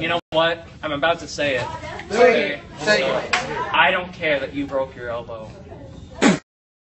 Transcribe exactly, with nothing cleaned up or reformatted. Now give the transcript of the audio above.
You know what? I'm about to say it. Say it. Say So, it. I don't care that you broke your elbow.